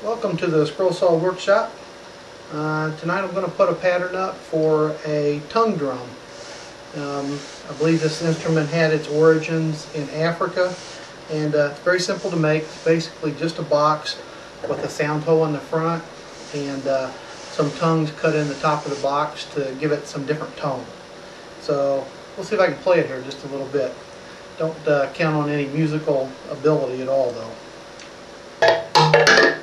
Welcome to the Scroll Saw Workshop. Tonight I'm going to put a pattern up for a tongue drum. I believe this instrument had its origins in Africa, and it's very simple to make. It's basically just a box with a sound hole in the front and some tongues cut in the top of the box to give it some different tone. So we'll see if I can play it here just a little bit. Don't count on any musical ability at all though.